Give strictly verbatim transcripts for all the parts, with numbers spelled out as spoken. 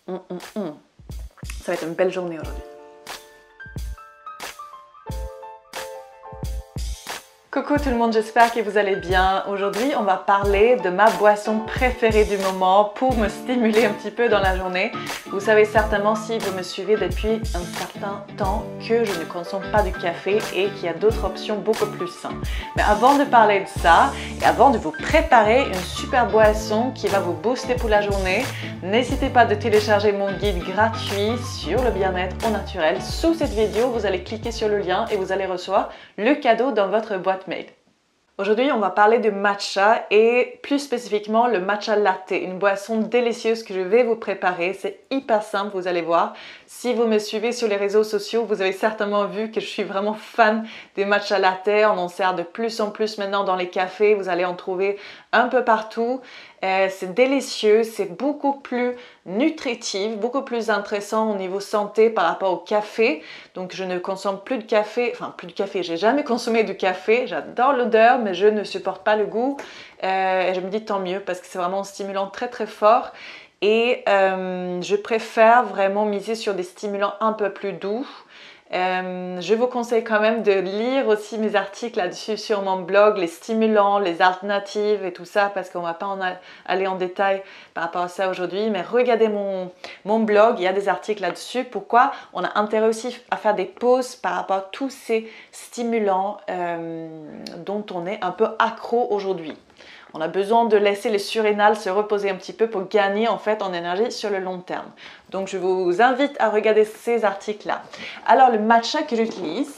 hum, hum, hum. Ça va être une belle journée aujourd'hui. Coucou tout le monde, j'espère que vous allez bien. Aujourd'hui, on va parler de ma boisson préférée du moment pour me stimuler un petit peu dans la journée. Vous savez certainement, si vous me suivez depuis un certain temps, que je ne consomme pas du café et qu'il y a d'autres options beaucoup plus saines. Mais avant de parler de ça et avant de vous préparer une super boisson qui va vous booster pour la journée, n'hésitez pas de télécharger mon guide gratuit sur le bien-être au naturel. Sous cette vidéo, vous allez cliquer sur le lien et vous allez recevoir le cadeau dans votre boîte mail. Aujourd'hui, on va parler de matcha et plus spécifiquement le matcha latte, une boisson délicieuse que je vais vous préparer. C'est hyper simple, vous allez voir. Si vous me suivez sur les réseaux sociaux, vous avez certainement vu que je suis vraiment fan des matcha latte. On en sert de plus en plus maintenant dans les cafés. Vous allez en trouver un peu partout. Euh, c'est délicieux, c'est beaucoup plus nutritif, beaucoup plus intéressant au niveau santé par rapport au café. Donc je ne consomme plus de café, enfin plus de café, j'ai jamais consommé du café. J'adore l'odeur, mais je ne supporte pas le goût. Euh, et je me dis tant mieux parce que c'est vraiment un stimulant très très fort. Et euh, je préfère vraiment miser sur des stimulants un peu plus doux. Euh, je vous conseille quand même de lire aussi mes articles là-dessus sur mon blog, les stimulants, les alternatives et tout ça, parce qu'on ne va pas en aller en détail par rapport à ça aujourd'hui, mais regardez mon, mon blog, il y a des articles là-dessus. Pourquoi on a intérêt aussi à faire des pauses par rapport à tous ces stimulants euh, dont on est un peu accro aujourd'hui. On a besoin de laisser les surrénales se reposer un petit peu pour gagner en fait en énergie sur le long terme. Donc je vous invite à regarder ces articles-là. Alors le matcha que j'utilise,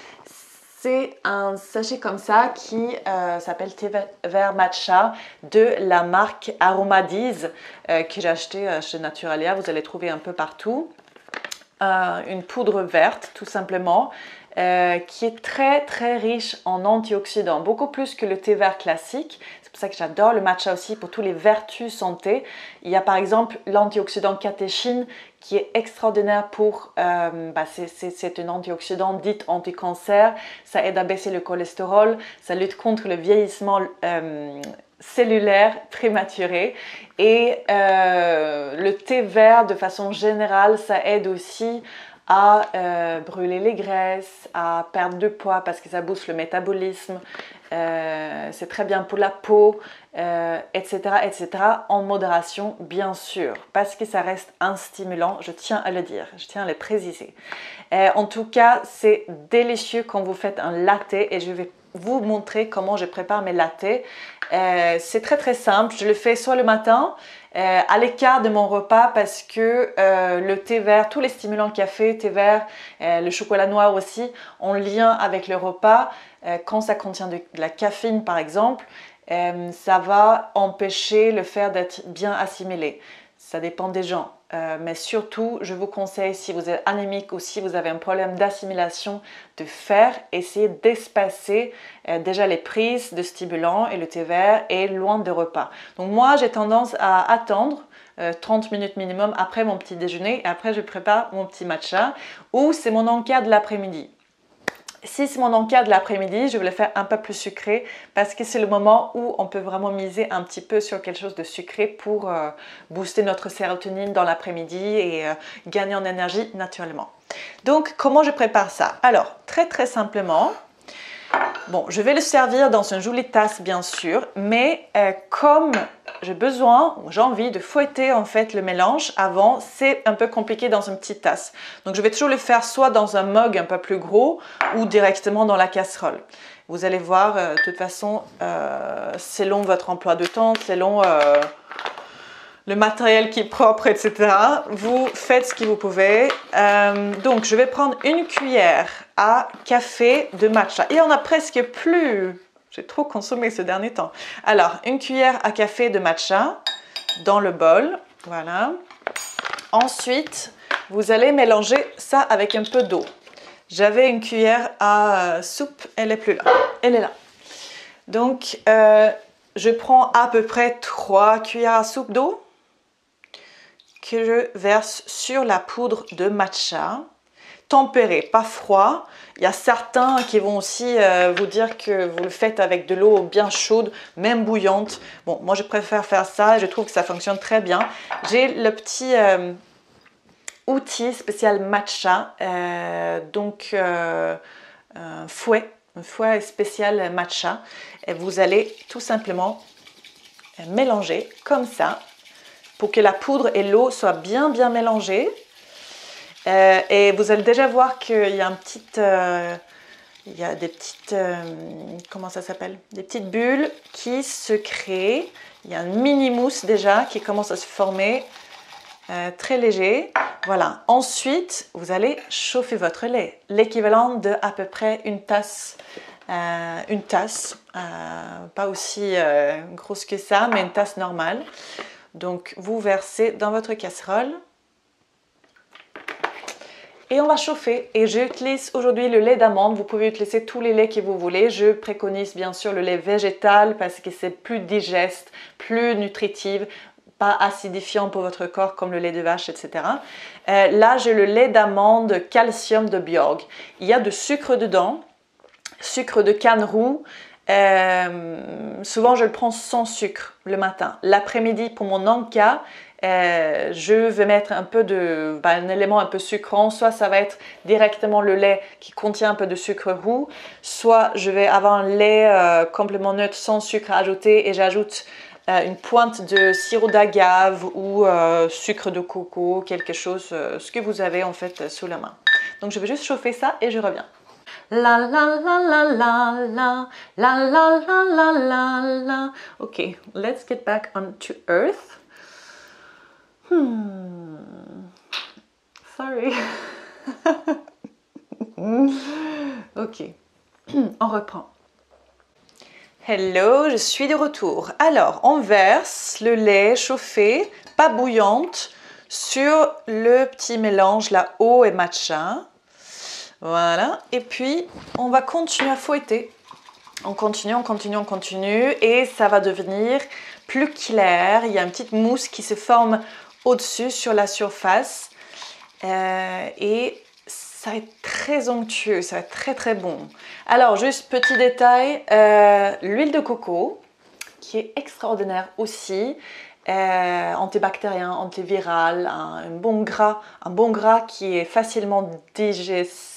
c'est un sachet comme ça qui euh, s'appelle thé vert matcha de la marque Aromadies euh, que j'ai acheté euh, chez Naturalia. Vous allez trouver un peu partout. Euh, une poudre verte tout simplement. Euh, qui est très très riche en antioxydants, beaucoup plus que le thé vert classique. C'est pour ça que j'adore le matcha aussi pour tous les vertus santé. Il y a par exemple l'antioxydant catéchine qui est extraordinaire pour, euh, bah c'est un antioxydant dit anti-cancer, ça aide à baisser le cholestérol, ça lutte contre le vieillissement euh, cellulaire prématuré et euh, le thé vert de façon générale, ça aide aussi à euh, brûler les graisses, à perdre de poids parce que ça booste le métabolisme, euh, c'est très bien pour la peau, euh, et cetera, et cetera, en modération bien sûr, parce que ça reste un stimulant, je tiens à le dire, je tiens à le préciser. Euh, en tout cas, c'est délicieux quand vous faites un latte et je vais vous montrer comment je prépare mes lattés. Euh, c'est très très simple, je le fais soit le matin, Euh, à l'écart de mon repas parce que euh, le thé vert, tous les stimulants café, thé vert, euh, le chocolat noir aussi, en lien avec le repas, euh, quand ça contient de, de la caféine par exemple, euh, ça va empêcher le fait d'être bien assimilé. Ça dépend des gens. Euh, mais surtout, je vous conseille, si vous êtes anémique ou si vous avez un problème d'assimilation de fer, essayez d'espacer euh, déjà les prises de stimulants et le thé vert est loin des repas. Donc moi, j'ai tendance à attendre euh, trente minutes minimum après mon petit déjeuner et après je prépare mon petit matcha ou c'est mon encas de l'après-midi. Si c'est mon encas de l'après-midi, je vais le faire un peu plus sucré parce que c'est le moment où on peut vraiment miser un petit peu sur quelque chose de sucré pour euh, booster notre sérotonine dans l'après-midi et euh, gagner en énergie naturellement. Donc, comment je prépare ça? Alors, très très simplement, bon, je vais le servir dans une jolie tasse bien sûr, mais euh, comme j'ai besoin, j'ai envie de fouetter en fait le mélange avant, c'est un peu compliqué dans une petite tasse. Donc je vais toujours le faire soit dans un mug un peu plus gros ou directement dans la casserole. Vous allez voir, euh, de toute façon, euh, selon votre emploi de temps, selon euh, le matériel qui est propre, et cetera. Vous faites ce que vous pouvez. Euh, donc je vais prendre une cuillère à café de matcha. Il y en a presque plus. J'ai trop consommé ce dernier temps. Alors, une cuillère à café de matcha dans le bol. Voilà. Ensuite, vous allez mélanger ça avec un peu d'eau. J'avais une cuillère à soupe, elle n'est plus là. Elle est là. Donc, euh, je prends à peu près trois cuillères à soupe d'eau que je verse sur la poudre de matcha. Tempéré, pas froid. Il y a certains qui vont aussi euh, vous dire que vous le faites avec de l'eau bien chaude, même bouillante. Bon, moi je préfère faire ça et je trouve que ça fonctionne très bien. J'ai le petit, euh, outil spécial matcha, euh, donc euh, un fouet, un fouet spécial matcha. Et vous allez tout simplement mélanger comme ça pour que la poudre et l'eau soient bien bien mélangées. Euh, et vous allez déjà voir qu'il y a un petit, euh, il y a des petites, euh, comment ça s'appelle, des petites bulles qui se créent. Il y a une mini mousse déjà qui commence à se former, euh, très léger. Voilà. Ensuite, vous allez chauffer votre lait, l'équivalent de à peu près une tasse. Euh, une tasse, euh, pas aussi euh, grosse que ça, mais une tasse normale. Donc, vous versez dans votre casserole et on va chauffer. Et j'utilise aujourd'hui le lait d'amande. Vous pouvez utiliser tous les laits que vous voulez. Je préconise bien sûr le lait végétal parce que c'est plus digeste, plus nutritif, pas acidifiant pour votre corps comme le lait de vache, et cetera. Euh, là, j'ai le lait d'amande calcium de Bjorg. Il y a du sucre dedans. Sucre de canne roux, euh, souvent je le prends sans sucre le matin. L'après-midi pour mon encas, euh, je vais mettre un peu de, bah, un élément un peu sucrant, soit ça va être directement le lait qui contient un peu de sucre roux, soit je vais avoir un lait euh, complètement neutre sans sucre ajouté et j'ajoute euh, une pointe de sirop d'agave ou euh, sucre de coco, quelque chose, euh, ce que vous avez en fait sous la main. Donc je vais juste chauffer ça et je reviens. La la la la la la la la la la la la. Okay, let's get back onto earth. Hmm. Sorry. Ok, on reprend. Hello, je suis de retour. Alors, on verse le lait chauffé, pas bouillante, sur le petit mélange là, eau et matcha. Voilà, et puis on va continuer à fouetter. On continue, on continue, on continue et ça va devenir plus clair. Il y a une petite mousse qui se forme au-dessus sur la surface euh, et ça va être très onctueux, ça va être très très bon. Alors juste petit détail, euh, l'huile de coco qui est extraordinaire aussi. Euh, antibactérien, antiviral, un, un bon gras, un bon gras qui est facilement digeste.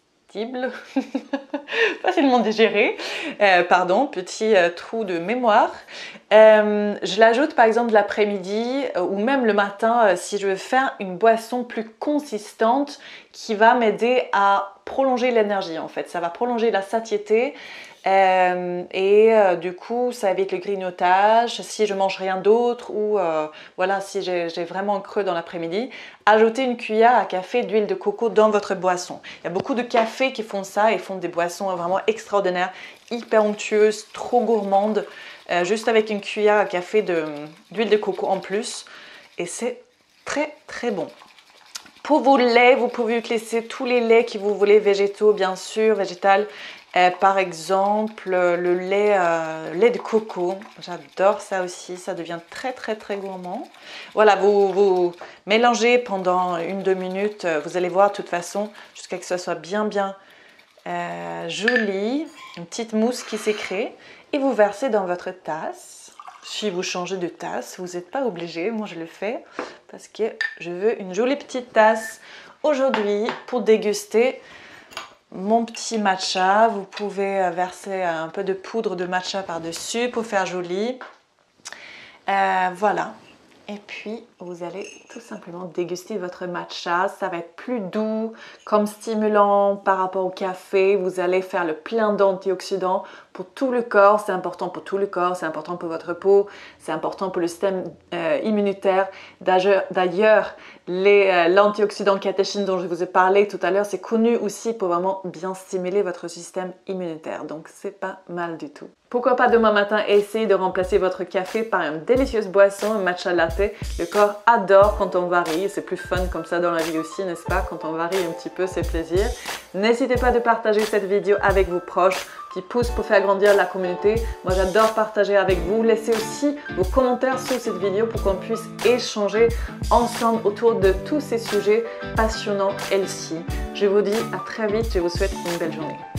facilement digéré, euh, pardon, petit euh, trou de mémoire. Euh, je l'ajoute par exemple l'après-midi euh, ou même le matin euh, si je veux faire une boisson plus consistante qui va m'aider à prolonger l'énergie en fait. Ça va prolonger la satiété euh, et euh, du coup ça évite le grignotage. Si je mange rien d'autre ou euh, voilà, si j'ai vraiment creux dans l'après-midi, ajoutez une cuillère à café d'huile de coco dans votre boisson. Il y a beaucoup de cafés qui font ça et font des boissons vraiment extraordinaires, hyper onctueuses, trop gourmandes, euh, juste avec une cuillère à café d'huile de, de coco en plus et c'est très très bon. Pour vos laits, vous pouvez utiliser tous les laits que vous voulez, végétaux bien sûr, végétal. Euh, par exemple, le lait, euh, lait de coco, j'adore ça aussi, ça devient très très très gourmand. Voilà, vous, vous mélangez pendant une deux minutes, vous allez voir de toute façon, jusqu'à que ce soit bien bien euh, joli, une petite mousse qui s'est créée, et vous versez dans votre tasse. Si vous changez de tasse, vous n'êtes pas obligé, moi je le fais parce que je veux une jolie petite tasse aujourd'hui pour déguster mon petit matcha. Vous pouvez verser un peu de poudre de matcha par-dessus pour faire joli. Euh, voilà. Et puis, vous allez tout simplement déguster votre matcha. Ça va être plus doux, comme stimulant par rapport au café. Vous allez faire le plein d'antioxydants pour tout le corps. C'est important pour tout le corps, c'est important pour votre peau, c'est important pour le système euh, immunitaire. D'ailleurs, euh, l'antioxydant catéchine dont je vous ai parlé tout à l'heure, c'est connu aussi pour vraiment bien stimuler votre système immunitaire. Donc, c'est pas mal du tout. Pourquoi pas demain matin essayer de remplacer votre café par une délicieuse boisson, un matcha latte. Le corps adore quand on varie, c'est plus fun comme ça dans la vie aussi, n'est-ce pas? Quand on varie un petit peu, c'est plaisir. N'hésitez pas de partager cette vidéo avec vos proches, petit pouce pour faire grandir la communauté. Moi j'adore partager avec vous. Laissez aussi vos commentaires sous cette vidéo pour qu'on puisse échanger ensemble autour de tous ces sujets passionnants healthy. Je vous dis à très vite, je vous souhaite une belle journée.